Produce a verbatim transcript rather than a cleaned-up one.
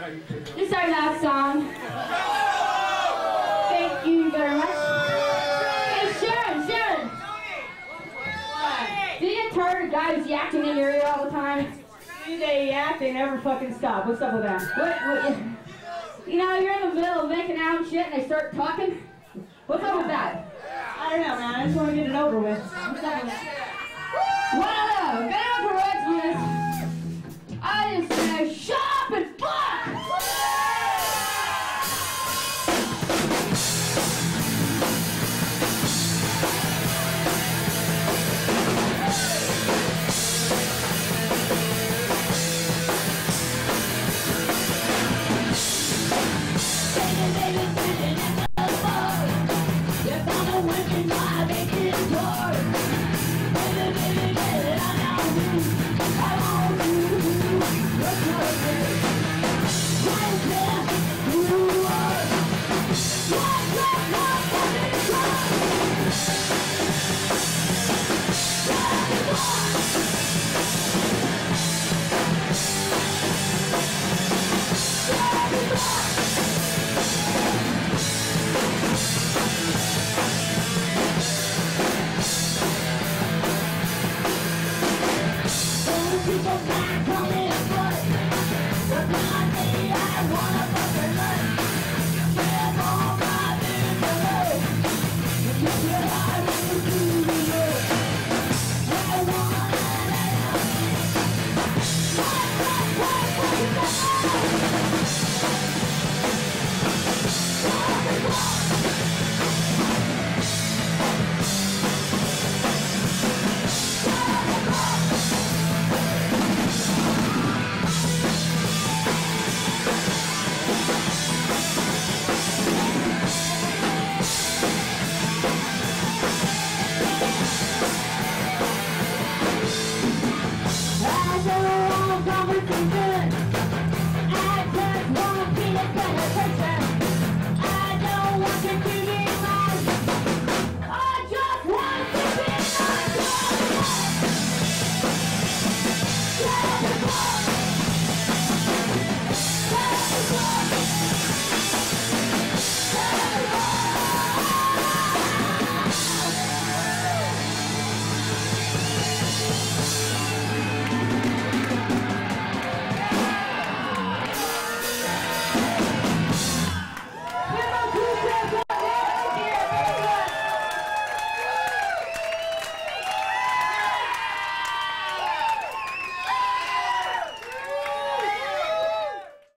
This is our last song. Thank you very much. Hey, Sharon, Sharon. Do you get tired of guys yakking in your ear all the time? Do they yak? They never fucking stop. What's up with that? What, what, you know, you're in the middle of making out and shit and they start talking? What's up with that? I don't know, man. I just want to get it over with. What's up with that? Well, uh, get it over with,